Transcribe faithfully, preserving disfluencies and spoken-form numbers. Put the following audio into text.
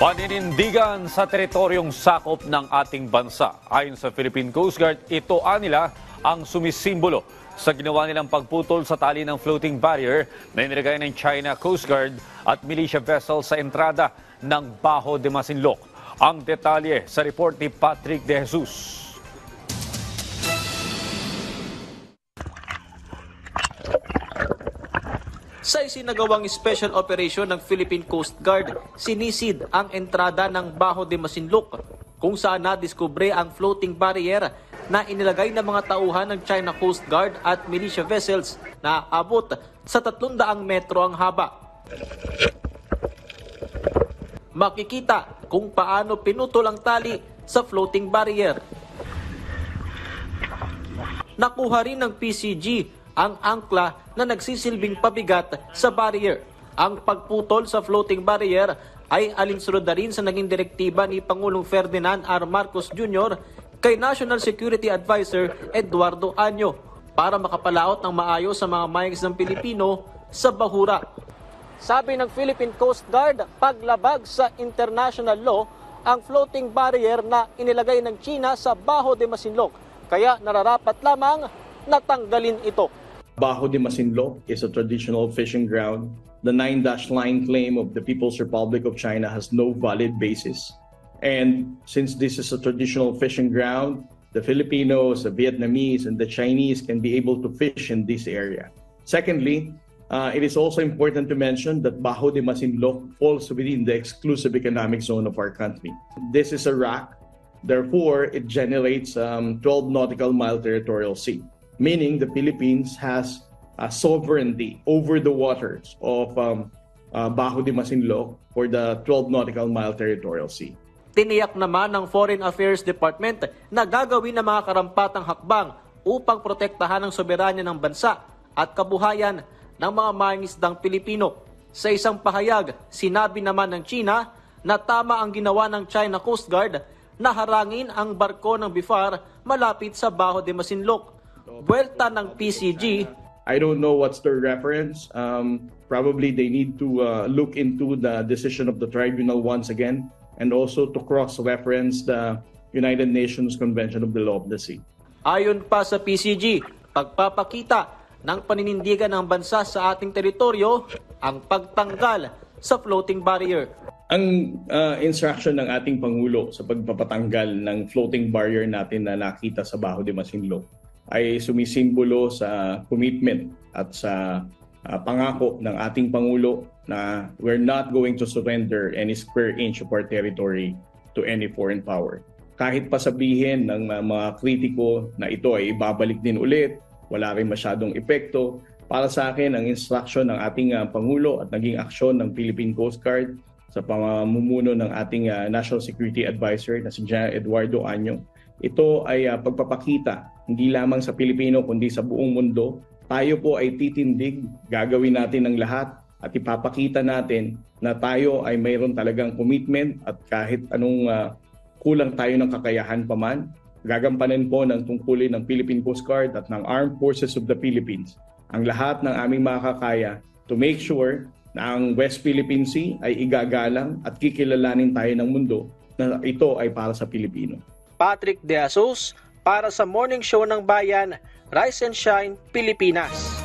Paninindigan sa teritoryong sakop ng ating bansa. Ayon sa Philippine Coast Guard, ito nila ang sumisimbolo sa ginawa nilang pagputol sa tali ng floating barrier na inilagay ng China Coast Guard at militia vessel sa entrada ng Bajo de Masinloc. Ang detalye sa report ni Patrick De Jesus. Sa isinagawang special operation ng Philippine Coast Guard, sinisid ang entrada ng Bajo de Masinloc kung saan nadiskubre ang floating barrier na inilagay ng mga tauhan ng China Coast Guard at militia vessels na abot sa tatlong daang metro ang haba. Makikita kung paano pinutol ang tali sa floating barrier. Nakuha rin ng P C G ang angkla na nagsisilbing pabigat sa barrier. Ang pagputol sa floating barrier ay alinsunod na rin sa naging direktiba ni Pangulong Ferdinand R. Marcos Junior kay National Security Advisor Eduardo Año para makapalaot ng maayos sa mga mayans ng Pilipino sa bahura. Sabi ng Philippine Coast Guard, paglabag sa international law ang floating barrier na inilagay ng China sa Bajo de Masinloc, kaya nararapat lamang natanggalin ito. Bajo de Masinloc is a traditional fishing ground. The nine-dash line claim of the People's Republic of China has no valid basis. And since this is a traditional fishing ground, the Filipinos, the Vietnamese, and the Chinese can be able to fish in this area. Secondly, uh, it is also important to mention that Bajo de Masinloc falls within the exclusive economic zone of our country. This is a rock, therefore it generates um, twelve nautical mile territorial sea, meaning the Philippines has a sovereignty over the waters of um, uh, Bajo de Masinloc for the twelve nautical mile territorial sea. Tiniyak naman ng Foreign Affairs Department na gagawin ng mga karampatang hakbang upang protektahan ang soberanya ng bansa at kabuhayan ng mga mangingisdang Pilipino. Sa isang pahayag, sinabi naman ng China na tama ang ginawa ng China Coast Guard na harangin ang barko ng B I F A R malapit sa Bajo de Masinloc. Buwelta ng P C G. I don't know what's the reference. Um, probably they need to uh, look into the decision of the tribunal once again and also to cross-reference the United Nations Convention of the Law of the Sea. Ayon pa sa P C G, pagpapakita ng paninindigan ng bansa sa ating teritoryo ang pagtanggal sa floating barrier. Ang uh, instruction ng ating Pangulo sa pagpapatanggal ng floating barrier natin na nakita sa Bajo de Masinloc ay sumisimbolo sa commitment at sa uh, pangako ng ating Pangulo na we're not going to surrender any square inch of our territory to any foreign power. Kahit pa sabihin ng uh, mga kritiko na ito ay ibabalik din ulit, wala rin masyadong epekto. Para sa akin, ang instruction ng ating uh, Pangulo at naging aksyon ng Philippine Coast Guard sa pamumuno ng ating uh, National Security Advisor na si General Eduardo Año, ito ay uh, pagpapakita hindi lamang sa Pilipino kundi sa buong mundo. Tayo po ay titindig, gagawin natin ang lahat at ipapakita natin na tayo ay mayroon talagang commitment at kahit anong uh, kulang tayo ng kakayahan pa man, gagampanin po ng tungkulin ng Philippine Coast Guard at ng Armed Forces of the Philippines ang lahat ng aming makakaya to make sure na ang West Philippine Sea ay igagalang at kikilalanin tayo ng mundo na ito ay para sa Pilipino. Patrick De Jesus para sa Morning Show ng Bayan, Rise and Shine, Pilipinas.